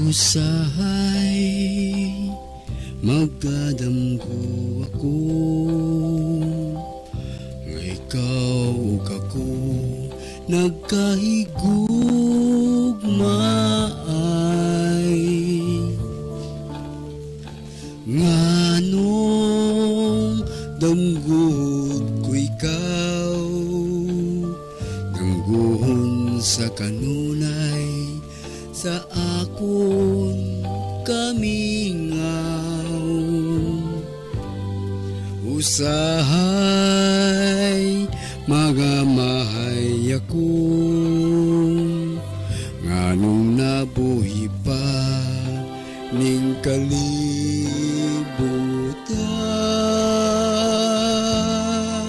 Usahay magkadamgo ako, nga ikaw ug ako nagkahigugmaay. Nganong damgod ko ikaw, damguhon sa kanunay sa akon kamingaw. Usahay magamahay ako, nganong nabuhi pa ning kalibutan.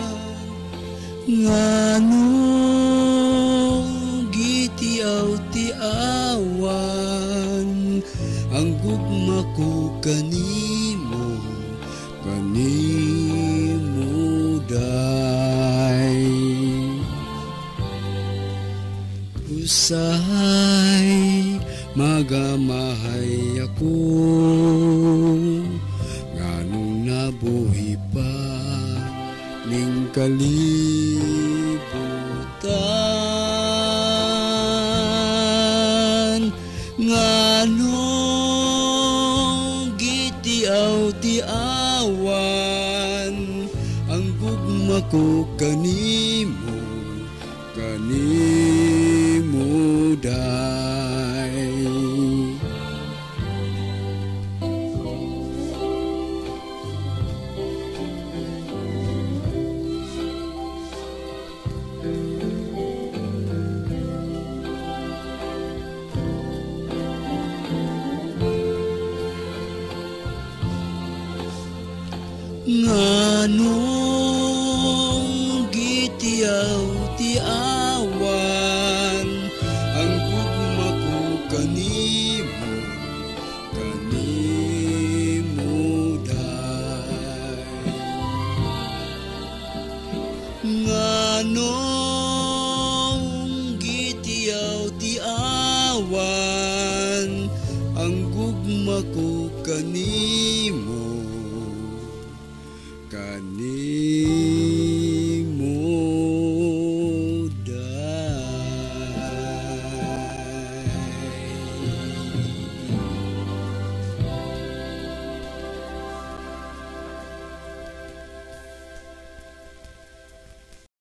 Nganong gitiaw-tiawan ang gugma ko kanimo, day. Usahay magamahay ako, nganong nabuhi pa ning kalibutan. Nganong gitiaw-tiawan ang gugma ko kanimo, day.